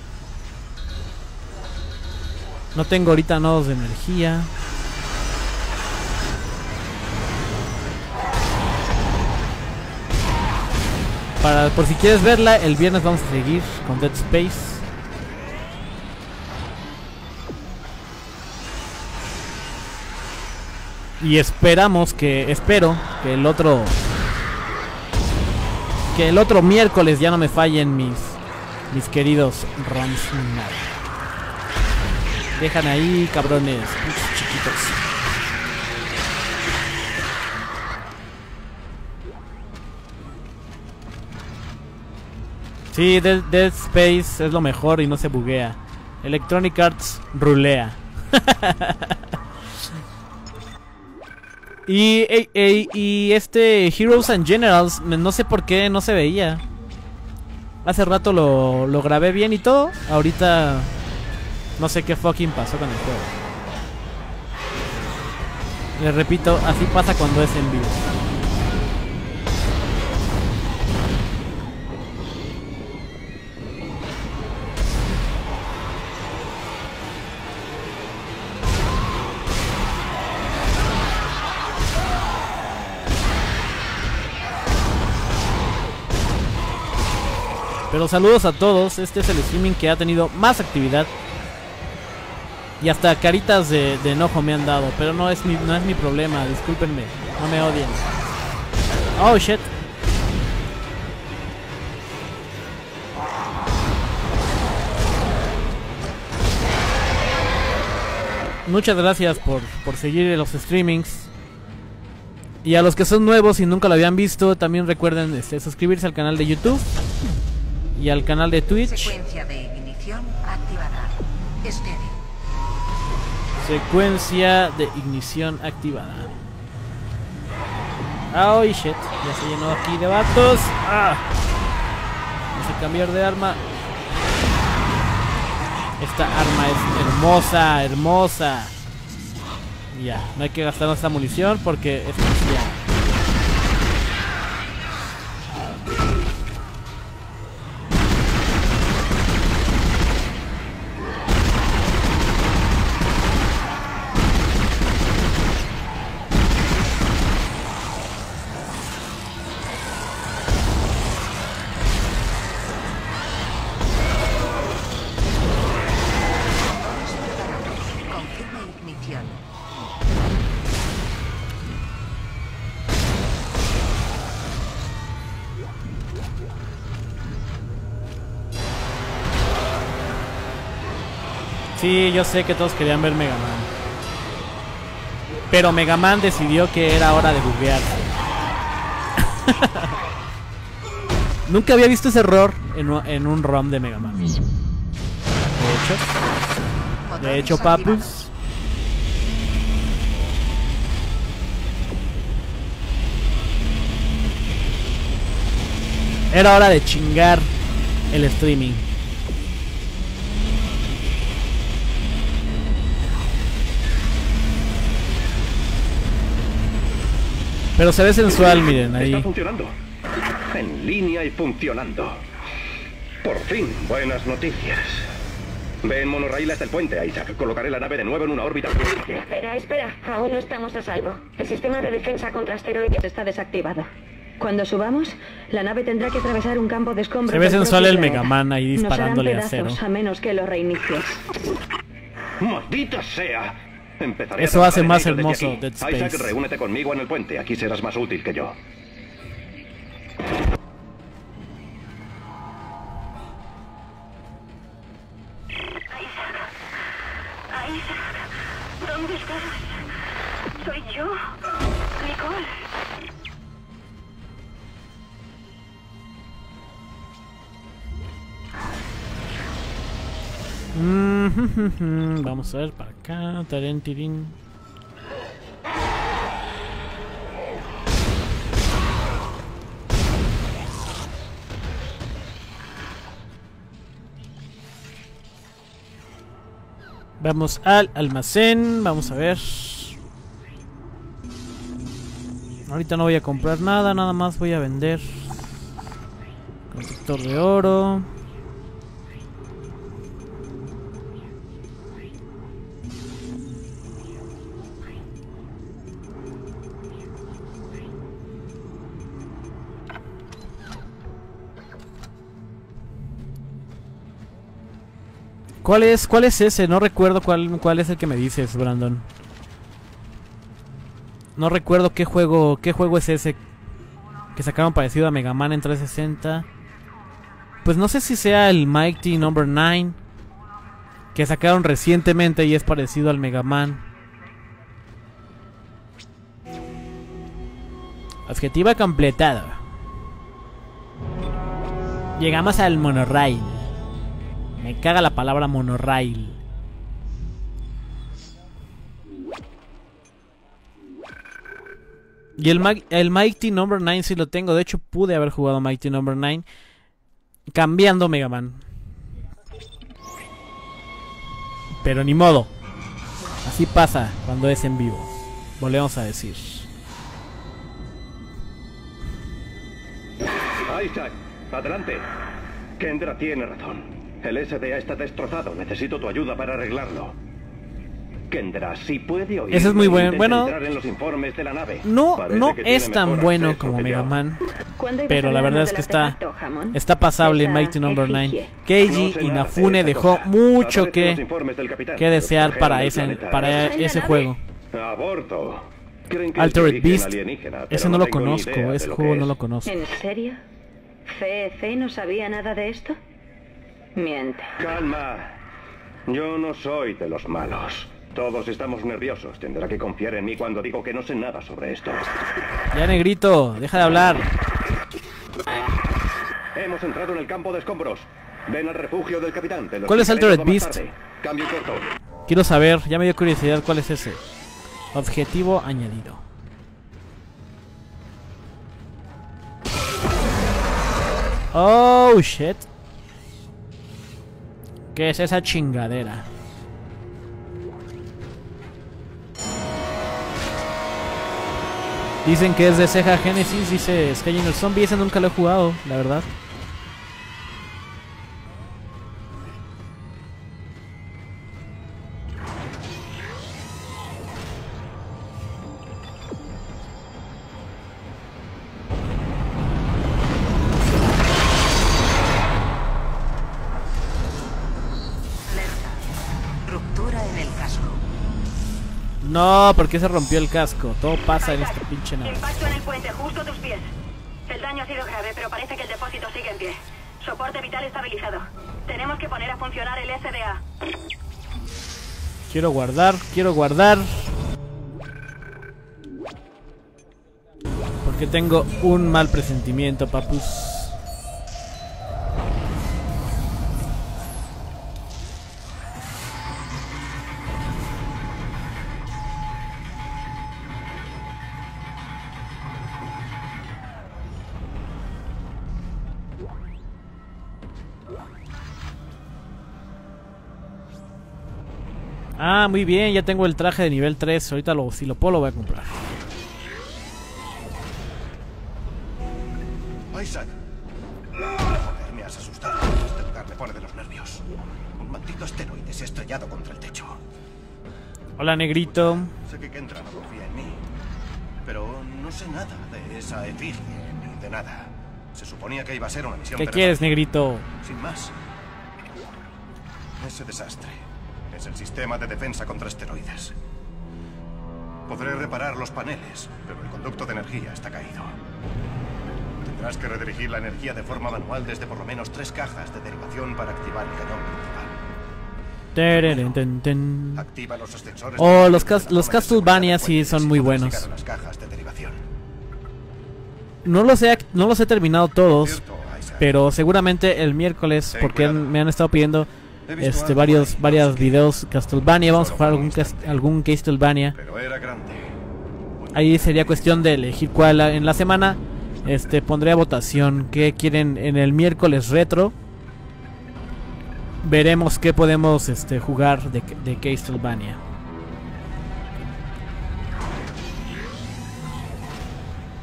S1: No tengo ahorita nodos de energía. Por si quieres verla, el viernes vamos a seguir con Dead Space. Y espero que el otro miércoles ya no me fallen mis queridos ROMs. Dejan ahí, cabrones, chiquitos. Sí, Dead Space es lo mejor y no se buguea. Electronic Arts rulea. Y este Heroes and Generals, no sé por qué no se veía. Hace rato lo grabé bien y todo. Ahorita no sé qué fucking pasó con el juego. Les repito, así pasa cuando es en vivo. Pero saludos a todos. Este es el streaming que ha tenido más actividad. Y hasta caritas de enojo me han dado. Pero no es mi problema, discúlpenme. No me odien. Oh shit. Muchas gracias por seguir los streamings. Y a los que son nuevos y nunca lo habían visto, también recuerden suscribirse al canal de YouTube y al canal de Twitch.
S2: Secuencia de ignición activada. Espere.
S1: Secuencia de ignición activada. Oh shit, ya se llenó aquí de vatos. Vamos a cambiar de arma. Esta arma es hermosa, hermosa. Ya, no hay que gastar nuestra munición porque es especial. Sí, yo sé que todos querían ver Mega Man. Pero Mega Man decidió que era hora de buguear. Nunca había visto ese error en un ROM de Mega Man. De hecho, papus. Era hora de chingar el streaming. Pero se ve sensual, miren, ahí.
S3: Está funcionando. En línea y funcionando. Por fin, buenas noticias. Ve en monorraíl hasta el puente, Isaac. Colocaré la nave de nuevo en una órbita.
S4: Espera. Aún no estamos a salvo. El sistema de defensa contra asteroides está desactivado. Cuando subamos, la nave tendrá que atravesar un campo de escombros.
S1: Se ve sensual el Mega Man ahí disparándole a Zero.
S4: A menos que lo reinicies.
S3: ¡Maldita sea! Empezaré
S1: Eso hace más
S3: desde
S1: hermoso
S3: aquí.
S1: Dead Space.
S3: Isaac, reúnete conmigo en el puente. Aquí serás más útil que yo.
S4: Isaac, ¿dónde estás? Soy yo, Nicole.
S1: Vamos a ver para acá. Tarentirín. Vamos al almacén. Vamos a ver. Ahorita no voy a comprar nada, nada más voy a vender. Constructor de oro. ¿Cuál es ese? No recuerdo cuál es el que me dices, Brandon. No recuerdo qué juego es ese que sacaron parecido a Mega Man en 360. Pues no sé si sea el Mighty No. 9 que sacaron recientemente y es parecido al Mega Man. Objetivo completado. Llegamos al monorail. Me caga la palabra monorail. Y el Mighty No. 9 sí lo tengo. De hecho pude haber jugado Mighty No. 9 cambiando Mega Man. Pero ni modo. Así pasa cuando es en vivo. Volvemos a decir.
S3: Isaac, adelante. Kendra tiene razón. El SDA está destrozado. Necesito tu ayuda para arreglarlo. Kendra, si puede oír.
S1: Ese es muy bueno. Bueno,
S3: en los informes de la nave.
S1: no es tan bueno como Mega Man. Pero la verdad es que está pasable Mighty No. 9. Keiji Inafune dejó mucho que desear para ese juego.
S3: Aborto.
S1: Altered Beast. Ese no lo conozco. Ese juego no lo conozco.
S4: ¿En serio? ¿FEC no sabía nada de esto? Miente.
S3: Calma. Yo no soy de los malos. Todos estamos nerviosos. Tendrá que confiar en mí cuando digo que no sé nada sobre esto.
S1: Ya, negrito, deja de hablar.
S3: Hemos entrado en el campo de escombros. Ven al refugio del capitán.
S1: ¿Cuál es Altered Beast?
S3: Cambio corto.
S1: Quiero saber, ya me dio curiosidad cuál es ese. Objetivo añadido. Oh, shit. ¿Qué es esa chingadera? Dicen que es de Sega Genesis, dice Skyrim el Zombie. Ese nunca lo he jugado, la verdad.
S2: Ruptura en el casco.
S1: No, porque se rompió el casco. Todo pasa en esta pinche nave.
S5: Impacto en el puente, justo a tus pies. El daño ha sido grave, pero parece que el depósito sigue en pie. Soporte vital estabilizado. Tenemos que poner a funcionar el SDA.
S1: Quiero guardar, porque tengo un mal presentimiento, papus. Ah, muy bien, ya tengo el traje de nivel 3. Ahorita si lo puedo lo voy a comprar.
S6: Isaac. Joder, me has asustado. Este lugar me pone de los nervios. Un maldito asteroide se ha estrellado contra el techo.
S1: Hola, negrito.
S6: Sé que Kendra no confía en mí, pero no sé nada de esa efigie ni de nada. Se suponía que iba a ser una misión.
S1: ¿Qué quieres, negrito?
S6: Sin más. Ese desastre es el sistema de defensa contra asteroides. Podré reparar los paneles, pero el conducto de energía está caído. Tendrás que redirigir la energía de forma manual desde por lo menos 3 cajas de derivación para activar el cañón principal. Activa los ascensores.
S1: Oh, los Castlevania sí son muy buenos.
S6: Las cajas de derivación.
S1: No los he terminado todos, pero seguramente el miércoles, porque me han estado pidiendo varios videos Castlevania. Vamos a jugar algún Castlevania.
S6: Pero era grande.
S1: Ahí sería cuestión de elegir cuál en la semana. Pondré a votación qué quieren en el miércoles retro. Veremos qué podemos jugar de Castlevania.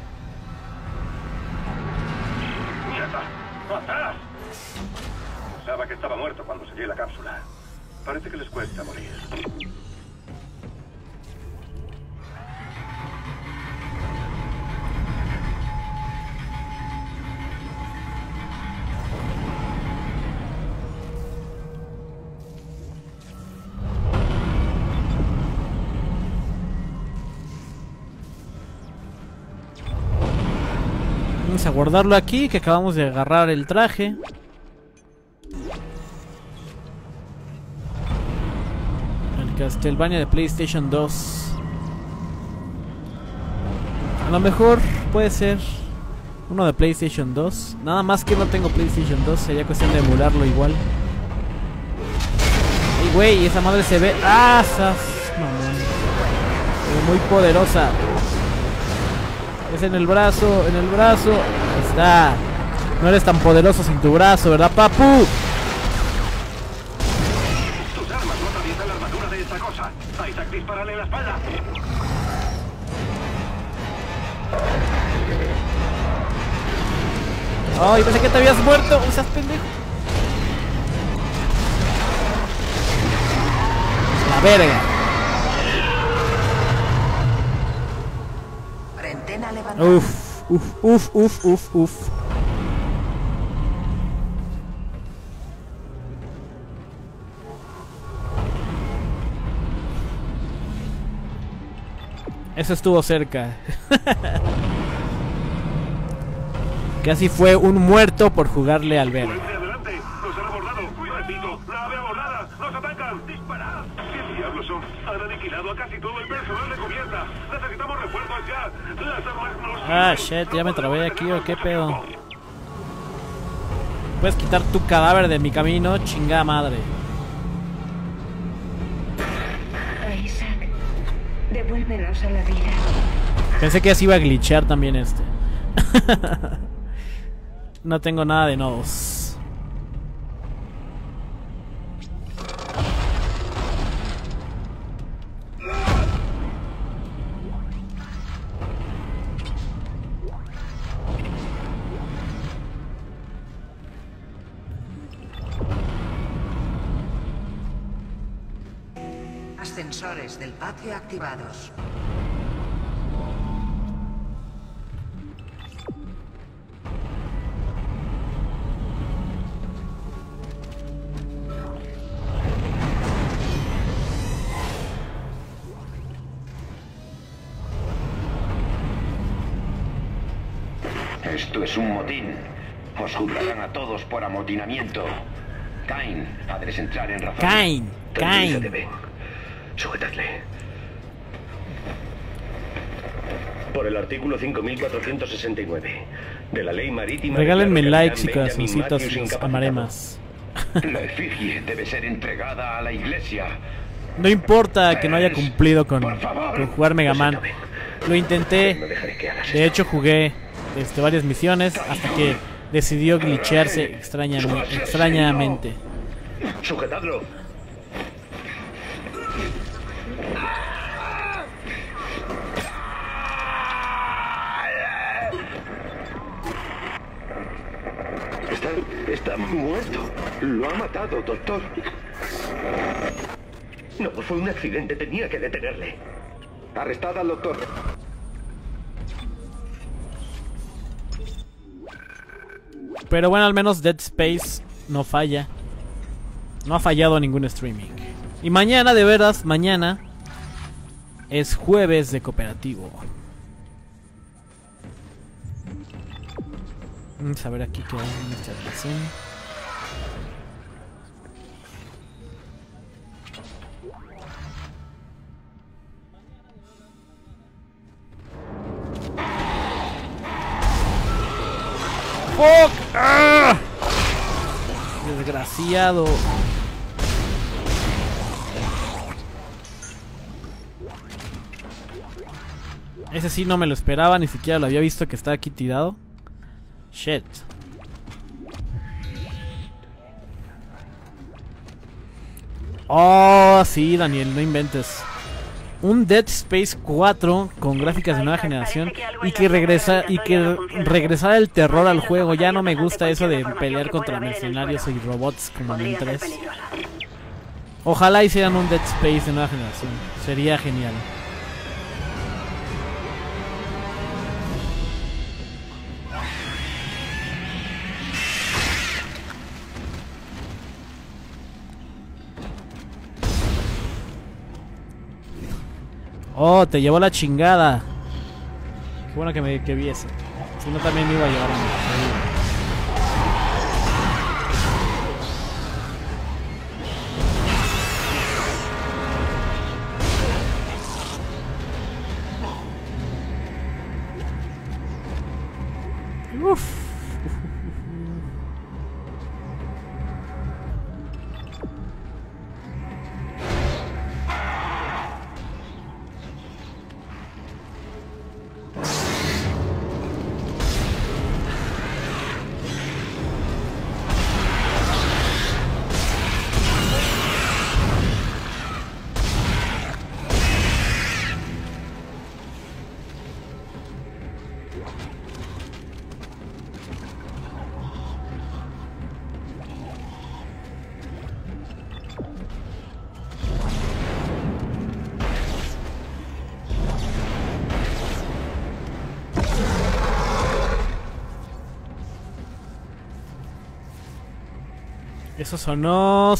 S3: ¡Atrás! Pensaba que estaba muerto cuando sellé la cápsula. Parece que les cuesta morir.
S1: Vamos a guardarlo aquí, que acabamos de agarrar el traje. El Castlevania de PlayStation 2. A lo mejor puede ser uno de PlayStation 2. Nada más que no tengo PlayStation 2, sería cuestión de emularlo igual. Ay, güey, esa madre se ve... ¡Ah, sas! Mamón. Se ve muy poderosa. Es en el brazo, en el brazo. Ahí está. No eres tan poderoso sin tu brazo, ¿verdad, papu?
S3: Tus armas no atraviesan la armadura de esta cosa. Isaac, dispárale en la espalda.
S1: Ay, pensé que te habías muerto. No seas pendejo. La verga.
S2: Frentena levantada.
S1: Uf. Eso estuvo cerca. Casi fue un muerto por jugarle al ver.
S3: ¡Adelante! ¡Nos han abordado! ¡Repito! ¡Nave abordada! ¡Nos atacan! ¡Disparad! ¿Qué diablos son? Han aniquilado a casi todo el personal de cubierta. ¡Necesitamos refuerzos ya! ¡Las armas no sirven!
S1: Ah, shit, ya me trabé aquí o qué pedo. Puedes quitar tu cadáver de mi camino, chingada madre.
S4: Isaac, devuélvenos a la vida.
S1: Pensé que así iba a glitchear también este. No tengo nada de nodos.
S2: Ascensores del patio activados.
S7: Esto es un motín. Os juzgarán a todos por amotinamiento. Cain, padres entrar en razón.
S1: Cain.
S3: Sujetadle. Por el artículo 5469 de la ley marítima...
S1: Regálenme
S3: de
S1: likes y
S3: Benjamin
S1: corazoncitos,
S3: Matthews
S1: los
S3: incapacitado.
S1: amaré más.
S7: La efigie debe ser entregada a la iglesia.
S1: No importa que no haya cumplido con jugar Mega Man. Lo
S3: No
S1: intenté.
S3: dejaré que hagas
S1: De hecho jugué varias misiones hasta que decidió glitchearse extrañamente.
S3: ¡Sujetadlo! Está muerto. Lo ha matado, doctor. No, fue un accidente. Tenía que detenerle. Arrestad al doctor.
S1: Pero bueno, al menos Dead Space no falla. No ha fallado ningún streaming. Y mañana, de veras, mañana es jueves de cooperativo. Vamos a ver aquí qué hay en esta razón. ¡Fuck! ¡Ah! Desgraciado. Ese sí no me lo esperaba, ni siquiera lo había visto que estaba aquí tirado. Shit. Oh, sí, Daniel, no inventes. un Dead Space 4 con gráficas de nueva generación y que regresara el terror al juego. Ya no me gusta eso de pelear contra mercenarios y robots como en el 3. Ojalá hicieran un Dead Space de nueva generación, sería genial. Oh, te llevó la chingada. Qué bueno que vi eso. Si no, también me iba a llevar a mí. Uf. Eso sonó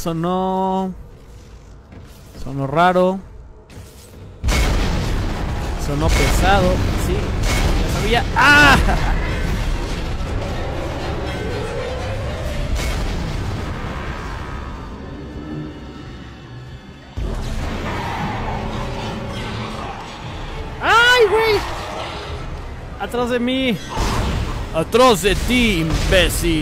S1: raro. Sonó pesado. Sí, ya sabía. ¡Ah! ¡Ay, güey! Atrás de mí. Atrás de ti, imbécil.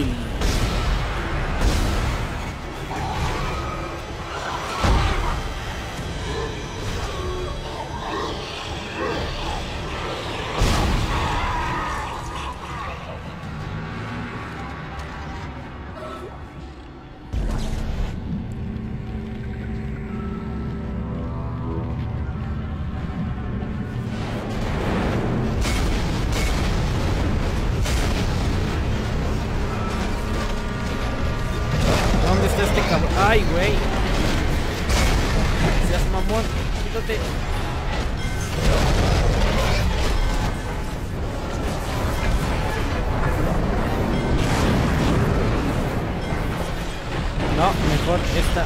S1: Ay, güey. Seas mamón. Quítate. No, mejor esta.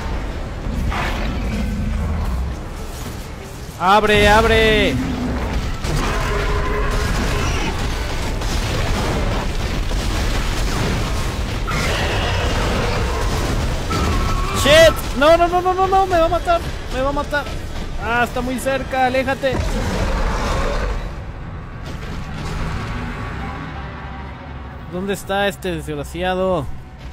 S1: ¡Abre, abre! ¡Shit! No, no, no, no, no, no, me va a matar, me va a matar. Ah, está muy cerca, aléjate. ¿Dónde está este desgraciado?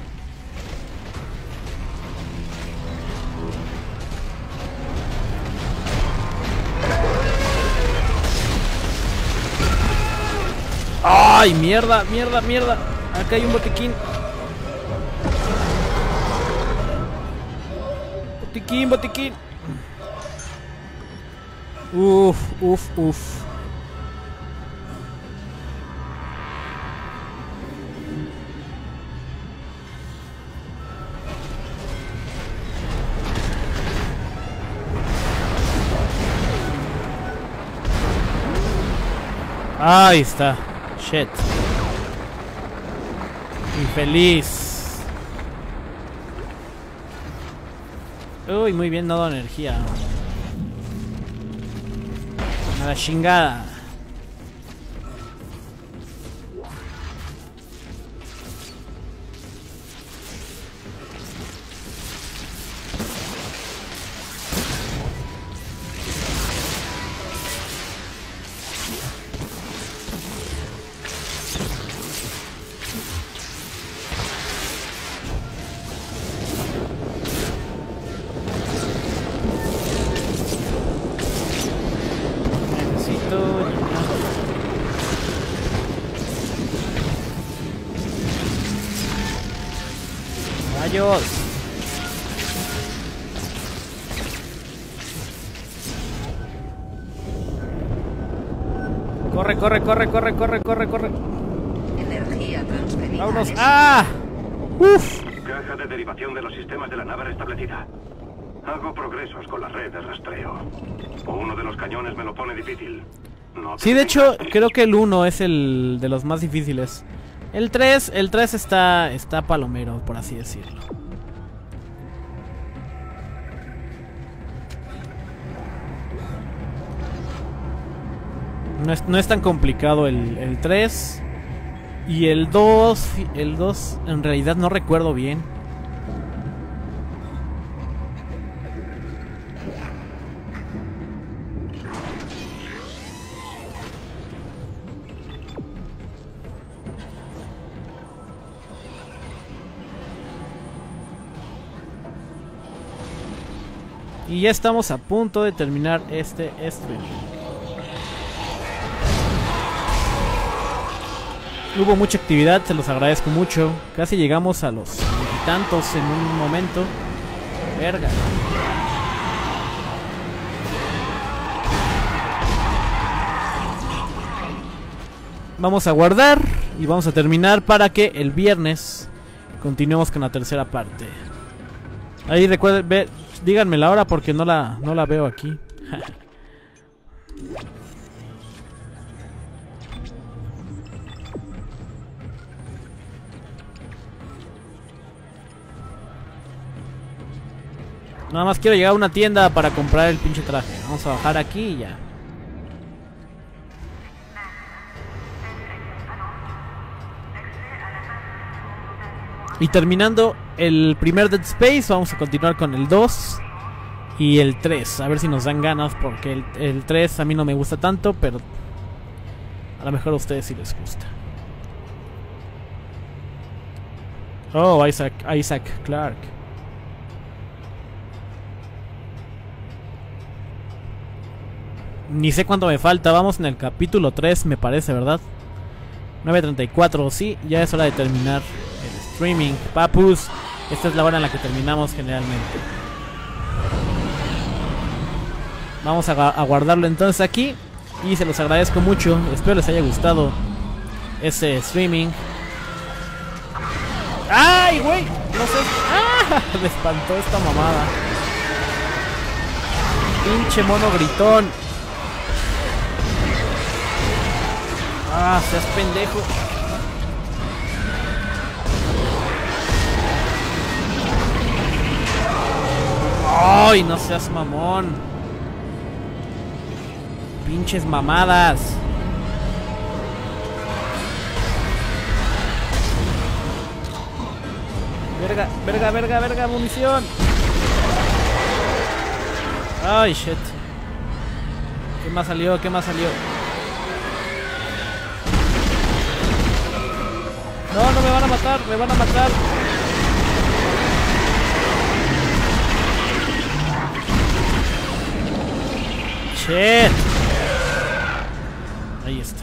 S1: ¡Ay, mierda, mierda, mierda! Acá hay un botiquín. Botiquín, botiquín. Uf, uf, uf. Ahí está. Shit. Infeliz. Uy, muy bien, no da energía. A la chingada. Rayos. Corre, corre, corre, corre, corre, corre, corre.
S2: Energía transferida.
S1: Vámonos. ¡Ah! ¡Uf!
S3: Caja de derivación de los sistemas de la nave restablecida. Hago progresos con la red de rastreo. Uno de los cañones me lo pone difícil. No te
S1: Sí, de hecho,
S3: preocupes.
S1: creo que el 1 es el de los más difíciles. El 3 está palomero, por así decirlo. No es tan complicado el 3. Y el 2 en realidad no recuerdo bien. Y ya estamos a punto de terminar este stream. Hubo mucha actividad, se los agradezco mucho. Casi llegamos a los tantos en un momento. Verga. Vamos a guardar y vamos a terminar para que el viernes continuemos con la tercera parte. Ahí recuerden, díganme la hora porque no la veo aquí. Nada más quiero llegar a una tienda para comprar el pinche traje. Vamos a bajar aquí y ya. Y terminando el primer Dead Space, vamos a continuar con el 2 y el 3. A ver si nos dan ganas, porque el 3 a mí no me gusta tanto, pero a lo mejor a ustedes sí les gusta. Oh, Isaac Clarke. Ni sé cuánto me falta, vamos en el capítulo 3 me parece, ¿verdad? 9:34, sí, ya es hora de terminar el streaming. Papus, esta es la hora en la que terminamos generalmente. Vamos a guardarlo entonces aquí. Y se los agradezco mucho, espero les haya gustado ese streaming. ¡Ay, güey! No sé. ¡Ah! Me espantó esta mamada. Pinche mono gritón. Ah, seas pendejo. Ay, no seas mamón. Pinches mamadas. Verga, munición. Ay, shit. ¿Qué más salió? No, me van a matar, Shit. Ahí está.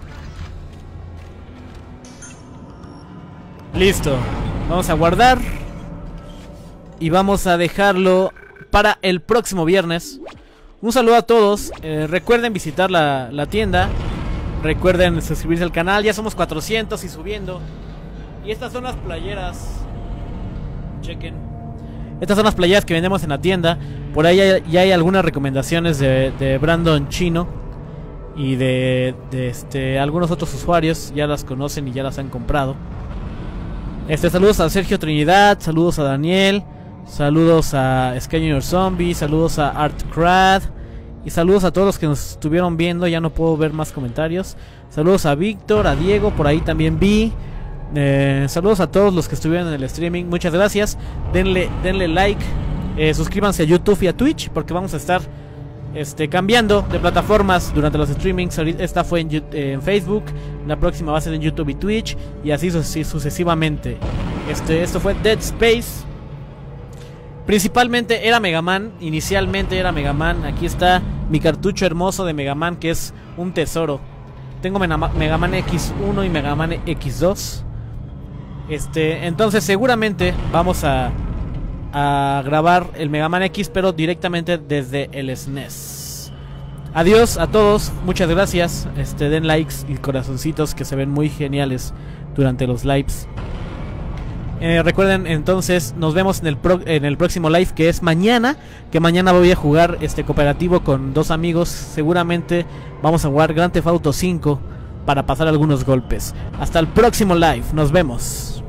S1: Listo. Vamos a guardar. Y vamos a dejarlo para el próximo viernes. Un saludo a todos. Recuerden visitar la tienda. Recuerden suscribirse al canal. Ya somos 400 y subiendo. Y estas son las playeras. Chequen. Estas son las playeras que vendemos en la tienda. Por ahí ya hay algunas recomendaciones de Brandon Chino. Y de algunos otros usuarios. Ya las conocen y ya las han comprado. Saludos a Sergio Trinidad. Saludos a Daniel. Saludos a Skyner Zombie. Saludos a Artcrad. Y saludos a todos los que nos estuvieron viendo. Ya no puedo ver más comentarios. Saludos a Víctor, a Diego, por ahí también vi. Saludos a todos los que estuvieron en el streaming. Muchas gracias. Denle like. Suscríbanse a YouTube y a Twitch, porque vamos a estar cambiando de plataformas durante los streamings. Esta fue en Facebook. La próxima va a ser en YouTube y Twitch. Y así sucesivamente. Esto fue Dead Space. Principalmente era Mega Man. Inicialmente era Mega Man. Aquí está mi cartucho hermoso de Mega Man, que es un tesoro. Tengo Mega Man X1 y Mega Man X2. Entonces seguramente vamos a grabar el Mega Man X, pero directamente desde el SNES. Adiós a todos, muchas gracias. Den likes y corazoncitos que se ven muy geniales durante los lives. Recuerden entonces, nos vemos en el próximo live, que es mañana. Que mañana voy a jugar cooperativo con 2 amigos. Seguramente vamos a jugar Grand Theft Auto 5 para pasar algunos golpes. Hasta el próximo live, nos vemos.